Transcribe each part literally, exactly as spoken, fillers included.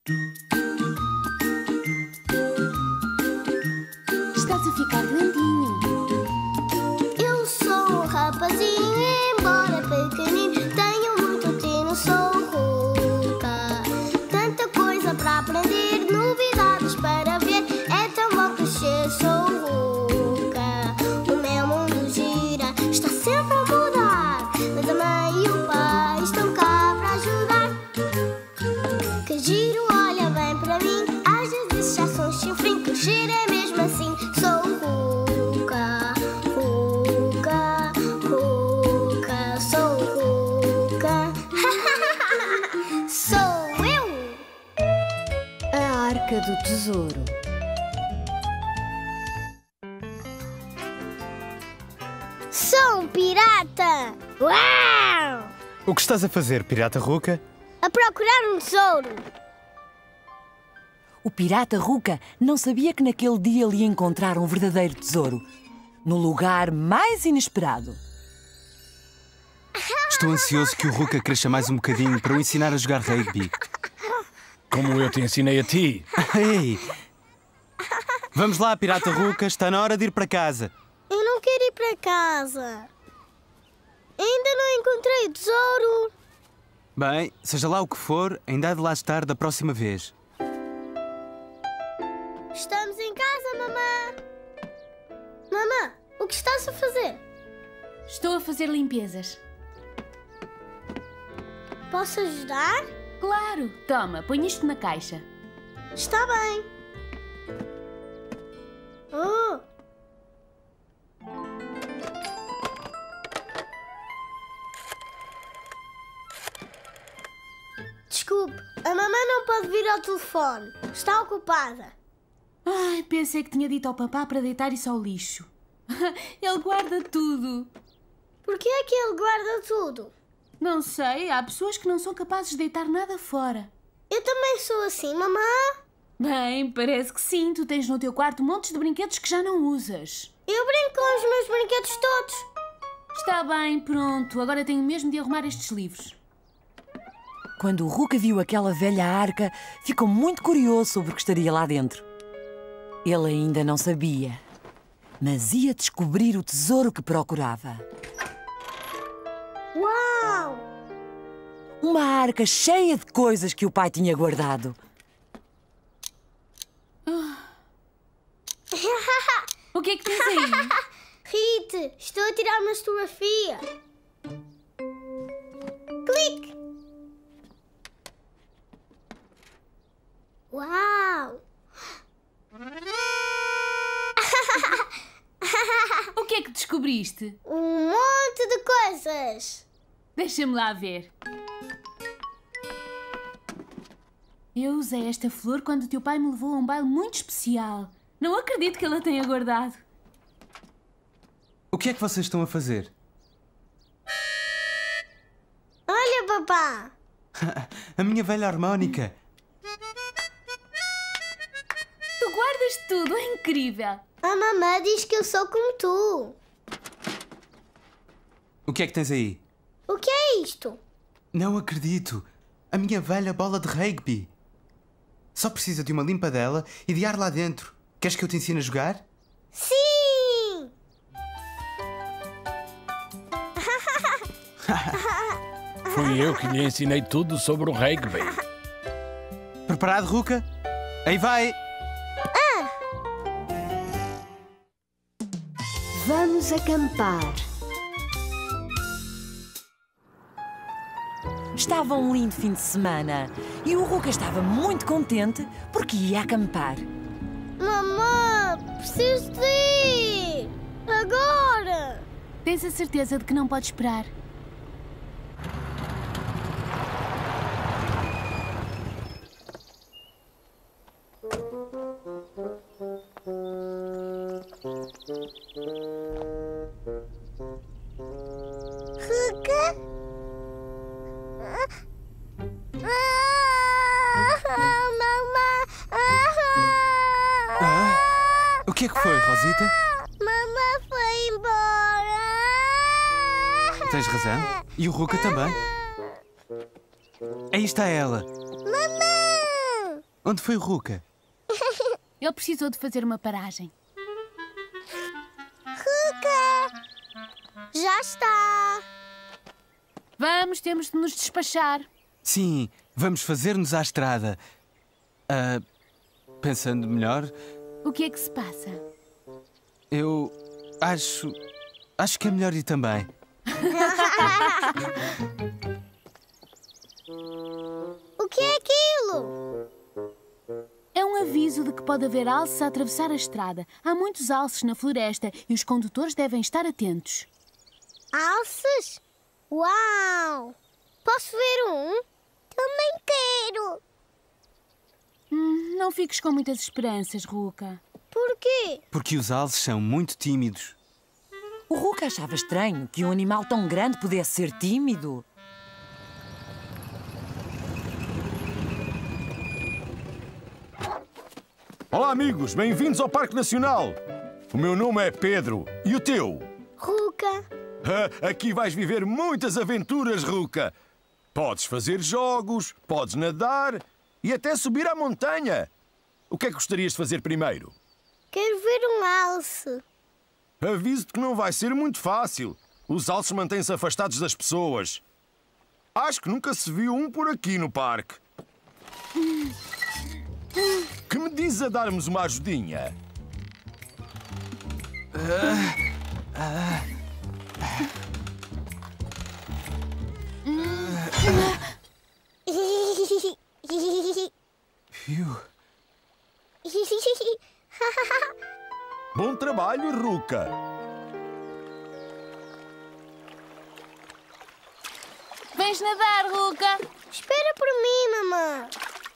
Estás a ficar grandinho. Eu sou um rapazinho, embora pequenino, tenho muito tino, sou Ruka. Tanta coisa para aprender, novidades para ver, é tão bom crescer, sou Ruka. O meu mundo gira, está sempre a mudar, mas a mãe e o pai estão cá para ajudar. Que giro, olha bem para mim, às vezes já sou chifrinho, crescer é mesmo assim, sou Ruka. Ruka, Ruka, sou Ruka. Sou eu! A Arca do Tesouro. Sou um pirata! Uau! O que estás a fazer, pirata Ruka? A procurar um tesouro! O pirata Ruka não sabia que naquele dia ele ia encontrar um verdadeiro tesouro, no lugar mais inesperado. Estou ansioso que o Ruka cresça mais um bocadinho para o ensinar a jogar rugby. Como eu te ensinei a ti. Ei! Vamos lá, pirata Ruka, está na hora de ir para casa. Eu não quero ir para casa. Ainda não encontrei o tesouro. Bem, seja lá o que for, ainda há de lá estar da próxima vez. Estamos em casa, mamã. Mamã, o que estás a fazer? Estou a fazer limpezas. Posso ajudar? Claro! Toma, põe isto na caixa. Está bem. Oh. Desculpe, a mamãe não pode vir ao telefone. Está ocupada. Ai, pensei que tinha dito ao papá para deitar isso ao lixo. Ele guarda tudo. Por que é que ele guarda tudo? Não sei, há pessoas que não são capazes de deitar nada fora. Eu também sou assim, mamã. Bem, parece que sim. Tu tens no teu quarto montes de brinquedos que já não usas. Eu brinco com os meus brinquedos todos. Está bem, pronto. Agora tenho mesmo de arrumar estes livros. Quando o Ruka viu aquela velha arca, ficou muito curioso sobre o que estaria lá dentro. Ele ainda não sabia, mas ia descobrir o tesouro que procurava. Uau! Uma arca cheia de coisas que o pai tinha guardado. O que é que tens aí? Rite, estou a tirar uma fotografia. Clique! Uau! O que é que descobriste? Um monte de coisas. Deixa-me lá ver. Eu usei esta flor quando o teu pai me levou a um baile muito especial. Não acredito que ele a tenha guardado. O que é que vocês estão a fazer? Olha, papá. A minha velha harmónica. Tu guardas tudo, é incrível. A mamãe diz que eu sou como tu. O que é que tens aí? O que é isto? Não acredito. A minha velha bola de rugby. Só precisa de uma limpadela e de ar lá dentro. Queres que eu te ensine a jogar? Sim! Fui eu que lhe ensinei tudo sobre o rugby. Preparado, Ruka? Aí vai! Vamos acampar. Estava um lindo fim de semana e o Ruka estava muito contente porque ia acampar. Mamãe, preciso de ir! Agora! Tens a certeza de que não podes esperar? Ruka? Ah? O que é que foi, Rosita? Mamãe foi embora! Tens razão. E o Ruka também. Aí está ela. Mamãe! Onde foi o Ruka? Ele precisou de fazer uma paragem. Ruka! Já está! Vamos, temos de nos despachar. Sim, vamos fazer-nos à estrada. Ah, pensando melhor, O que é que se passa? eu acho. Acho que é melhor ir também. O que é aquilo? É um aviso de que pode haver alces a atravessar a estrada. Há muitos alces na floresta e os condutores devem estar atentos. Alces? Uau! Posso ver um? Também quero! Hum, não fiques com muitas esperanças, Ruka. Por quê? Porque os alces são muito tímidos. O Ruka achava estranho que um animal tão grande pudesse ser tímido. Olá, amigos. Bem-vindos ao Parque Nacional. O meu nome é Pedro. E o teu? Ruka! Ah, aqui vais viver muitas aventuras, Ruka. Podes fazer jogos, podes nadar e até subir à montanha. O que é que gostarias de fazer primeiro? Quero ver um alce. Aviso-te que não vai ser muito fácil. Os alces mantêm-se afastados das pessoas. Acho que nunca se viu um por aqui no parque. Que me dizes a darmos uma ajudinha? Fiu. Bom trabalho, Ruka. Vens nadar, Ruka? Espera por mim, mamã.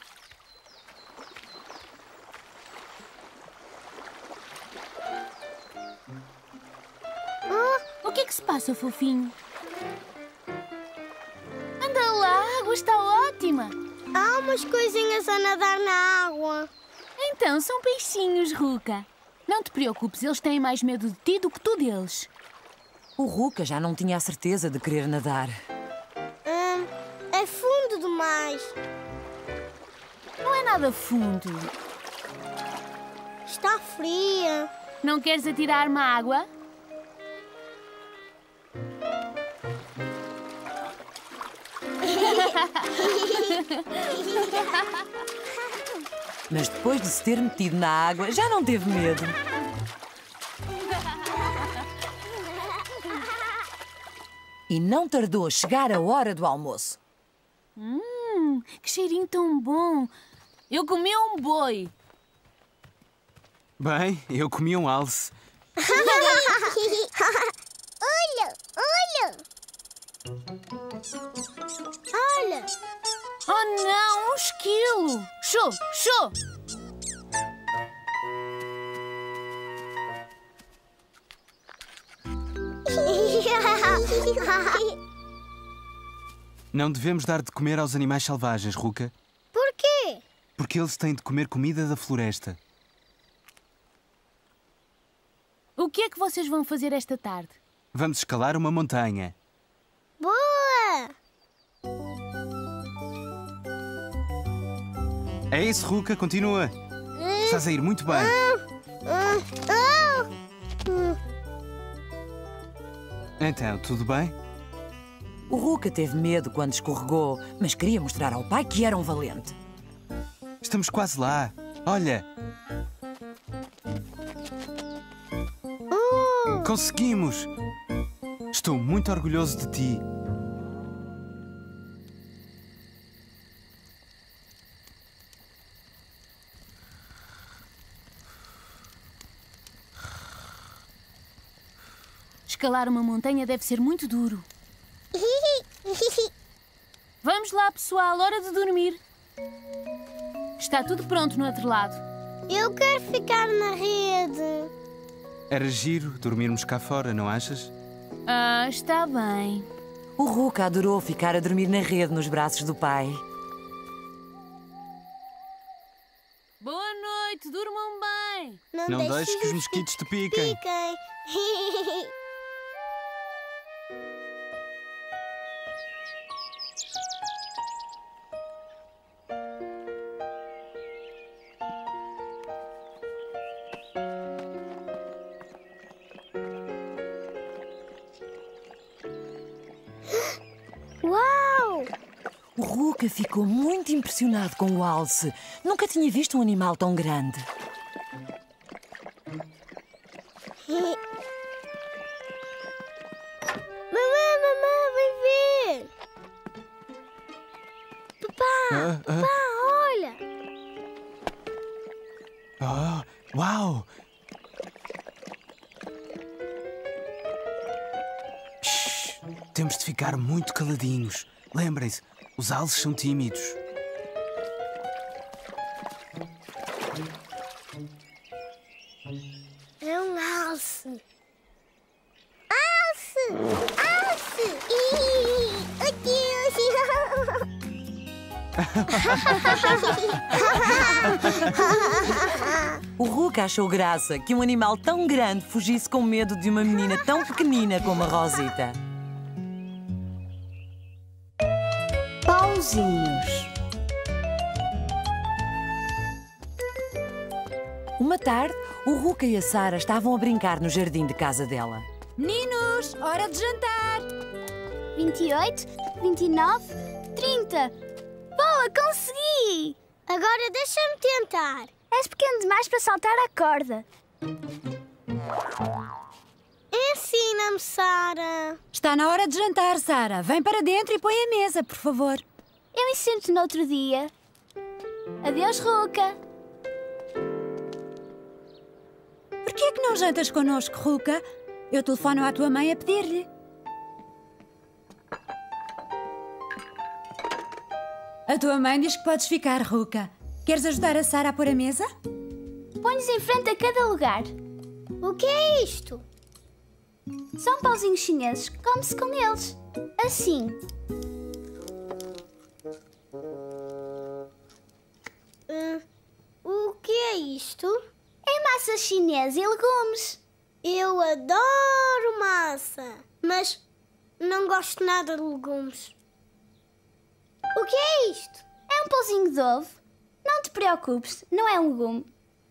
O que é que se passa, fofinho? Anda lá, a água está ótima. Há umas coisinhas a nadar na água. Então, são peixinhos, Ruka. Não te preocupes, eles têm mais medo de ti do que tu deles. O Ruka já não tinha a certeza de querer nadar. Hum, é fundo demais. Não é nada fundo. Está fria. Não queres atirar-me à água? Mas depois de se ter metido na água, já não teve medo. E não tardou a chegar a hora do almoço. Hum, que cheirinho tão bom. Eu comi um boi. Bem, eu comi um alce. Olha, olha. Olha. Oh não, um esquilo. Show, show. Não devemos dar de comer aos animais selvagens, Ruka, Por quê? porque eles têm de comer comida da floresta. O que é que vocês vão fazer esta tarde? Vamos escalar uma montanha. Boa! É isso, Ruka, continua. Estás a ir muito bem. Ah, ah. Então, tudo bem? O Ruka teve medo quando escorregou, mas queria mostrar ao pai que era um valente. Estamos quase lá. Olha, Uh, conseguimos! Estou muito orgulhoso de ti. Escalar uma montanha deve ser muito duro. Vamos lá, pessoal, hora de dormir. Está tudo pronto no outro lado. Eu quero ficar na rede. Era giro dormirmos cá fora, não achas? Ah, está bem. O Ruka adorou ficar a dormir na rede nos braços do pai. Boa noite, durmam bem. Não deixes que os mosquitos te piquem. piquem. Ruka ficou muito impressionado com o alce. Nunca tinha visto um animal tão grande. Mamãe, mamãe, vem ver! Papá, Ah, ah. papá, olha! Oh, uau! Shhh, temos de ficar muito caladinhos. Lembrem-se, os alces são tímidos. É um alce! Alce! Alce! Ih, adeus! O Ruka achou graça que um animal tão grande fugisse com medo de uma menina tão pequenina como a Rosita. Pauzinhos. Uma tarde, o Ruka e a Sara estavam a brincar no jardim de casa dela. Meninos, hora de jantar! vinte e oito, vinte e nove, trinta. Boa, consegui! Agora deixa-me tentar. És pequeno demais para saltar a corda. Ensina-me, Sara. Está na hora de jantar, Sara. Vem para dentro e põe a mesa, por favor. Eu ensino-te no outro dia. Adeus, Ruka. Por que é que não jantas connosco, Ruka? Eu telefono à tua mãe a pedir-lhe. A tua mãe diz que podes ficar, Ruka. Queres ajudar a Sara a pôr a mesa? Põe-nos em frente a cada lugar. O que é isto? São pauzinhos chineses. Come-se com eles. Assim. Hum, o que é isto? É massa chinesa e legumes. Eu adoro massa, mas não gosto nada de legumes. O que é isto? É um pauzinho de ovo. Não te preocupes, não é um legume.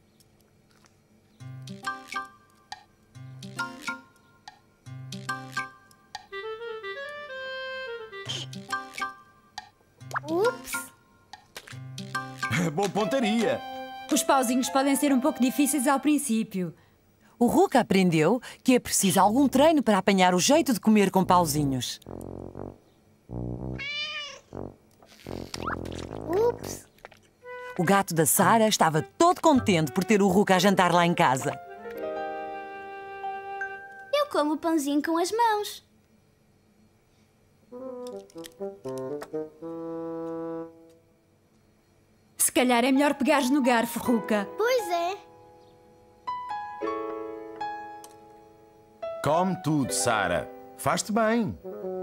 Ups! Boa pontaria! Os pauzinhos podem ser um pouco difíceis ao princípio. O Ruka aprendeu que é preciso algum treino para apanhar o jeito de comer com pauzinhos. Ups! O gato da Sara estava todo contente por ter o Ruka a jantar lá em casa. Eu como o pãozinho com as mãos. Se calhar é melhor pegares no garfo, Ruka. Pois é. Come tudo, Sara. Faz-te bem.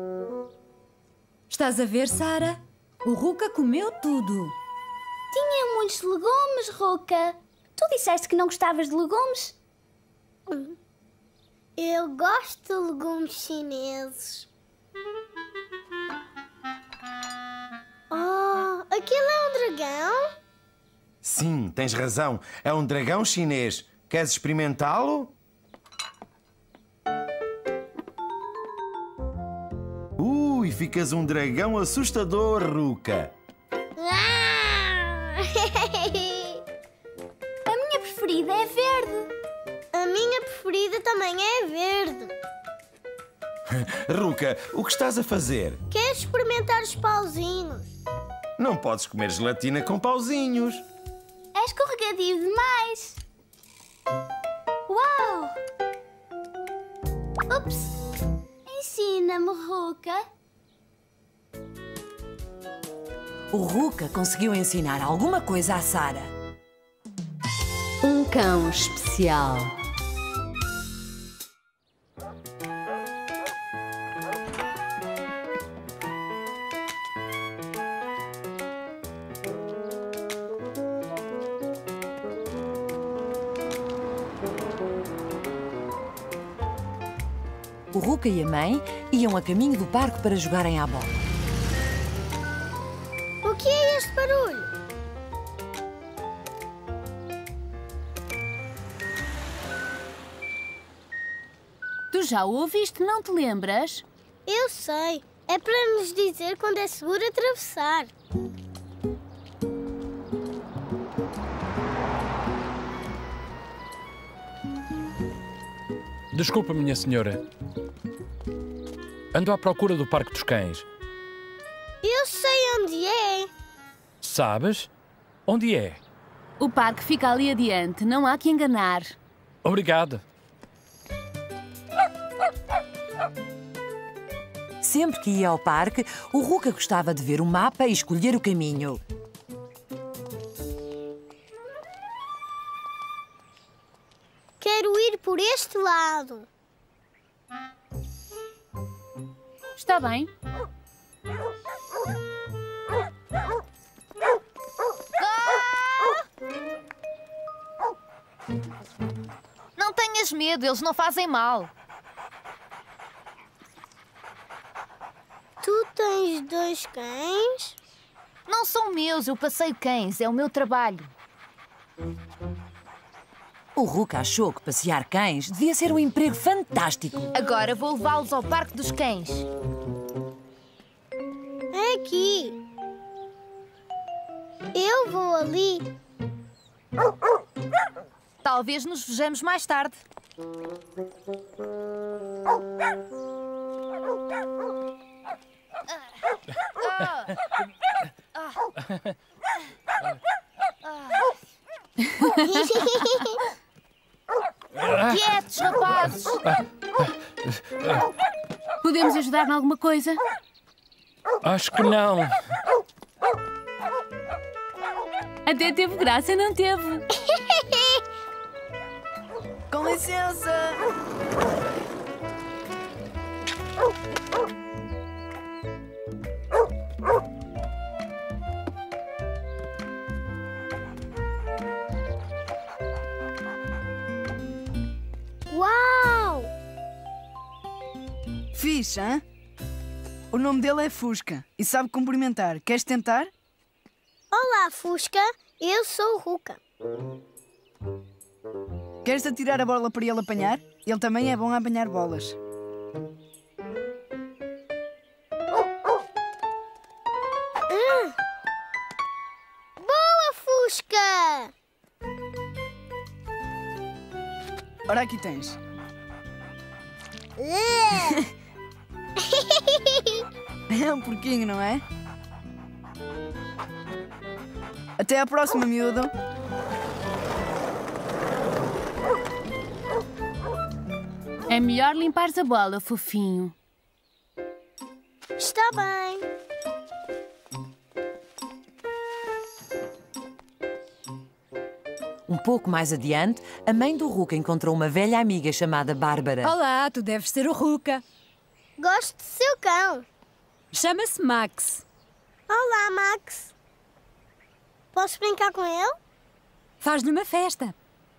Estás a ver, Sara? O Ruka comeu tudo. Tinha muitos legumes, Ruka. Tu disseste que não gostavas de legumes? Eu gosto de legumes chineses. Oh, aquilo é um dragão? Sim, tens razão. É um dragão chinês. Queres experimentá-lo? Ui, ficas um dragão assustador, Ruka. Ah! A minha preferida é verde. A minha preferida também é verde. Ruka, o que estás a fazer? Queres experimentar os pauzinhos? Não podes comer gelatina com pauzinhos. É escorregadio demais. Uau! Ups! Ensina-me, Ruka. O Ruka conseguiu ensinar alguma coisa à Sara. Um cão especial. O Ruka e a mãe iam a caminho do parque para jogarem à bola. O que é este barulho? Tu já o ouviste, não te lembras? Eu sei. É para nos dizer quando é seguro atravessar. Desculpa, minha senhora. Ando à procura do Parque dos Cães. Eu sei onde é. Sabes? Onde é? O parque fica ali adiante, não há que enganar. Obrigado. Sempre que ia ao parque, o Ruka gostava de ver o mapa e escolher o caminho. Quero ir por este lado. Está bem. Não tenhas medo, eles não fazem mal. Tu tens dois cães? Não são meus, eu passeio cães, é o meu trabalho. O Ruka achou que passear cães devia ser um emprego fantástico. Agora vou levá-los ao Parque dos Cães. É aqui. Eu vou ali. Talvez nos vejamos mais tarde. Quietos, rapazes! Podemos ajudar em alguma coisa? Acho que não. Até teve graça, não teve? Com licença! Uau! Fixe, hã? O nome dele é Fusca e sabe cumprimentar. Queres tentar? Olá, Fusca. Eu sou o Ruka. Queres atirar a bola para ele apanhar? Ele também é bom a apanhar bolas. Boa, Fusca! Ora, aqui tens. É um porquinho, não é? Até à próxima, miúdo. É melhor limpares a bola, fofinho. Está bem. Um pouco mais adiante, a mãe do Ruka encontrou uma velha amiga chamada Bárbara. Olá, tu deves ser o Ruka. Gosto do seu cão. Chama-se Max. Olá, Max. Posso brincar com ele? Faz-lhe uma festa.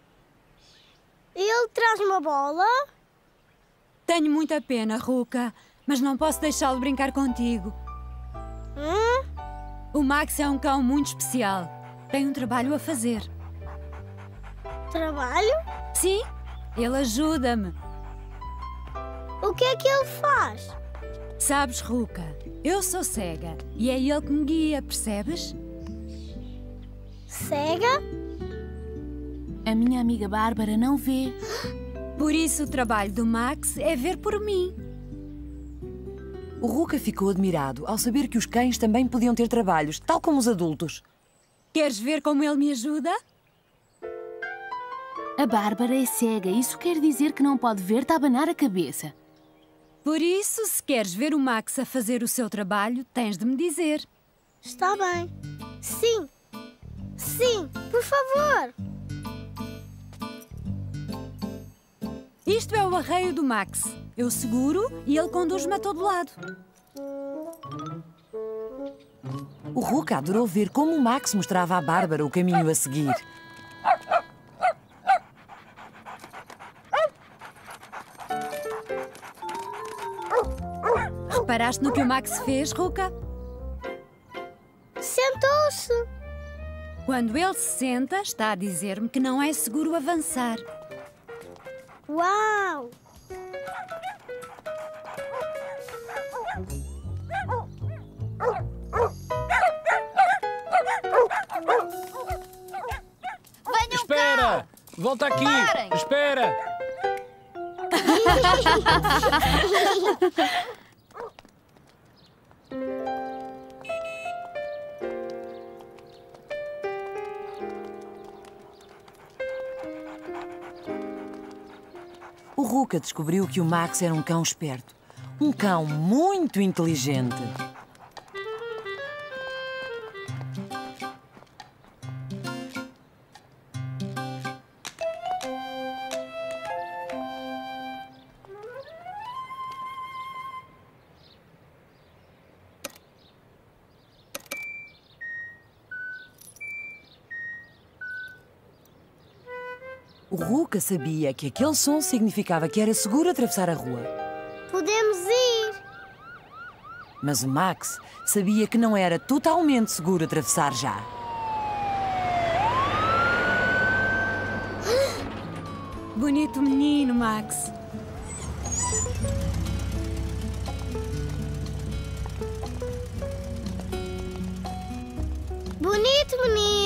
Ele traz uma bola. Tenho muita pena, Ruka, mas não posso deixá-lo brincar contigo. Hum? O Max é um cão muito especial. Tem um trabalho a fazer. Trabalho? Sim, ele ajuda-me. O que é que ele faz? Sabes, Ruka, eu sou cega e é ele que me guia, percebes? Cega? A minha amiga Bárbara não vê. Por isso o trabalho do Max é ver por mim. O Ruka ficou admirado ao saber que os cães também podiam ter trabalhos, tal como os adultos. Queres ver como ele me ajuda? A Bárbara é cega. Isso quer dizer que não pode ver-te abanar a cabeça. Por isso, se queres ver o Max a fazer o seu trabalho, tens de me dizer. Está bem. Sim. Sim, por favor. Isto é o arreio do Max. Eu seguro e ele conduz-me a todo lado. O Ruka adorou ver como o Max mostrava à Bárbara o caminho a seguir. Reparaste no que o Max fez, Ruka? Sentou-se. Quando ele se senta, está a dizer-me que não é seguro avançar. Uau! Volta aqui! Parem! Espera! O Ruka descobriu que o Max era um cão esperto. Um cão muito inteligente. O Ruka sabia que aquele som significava que era seguro atravessar a rua. Podemos ir. Mas o Max sabia que não era totalmente seguro atravessar já. Bonito menino, Max. Bonito menino.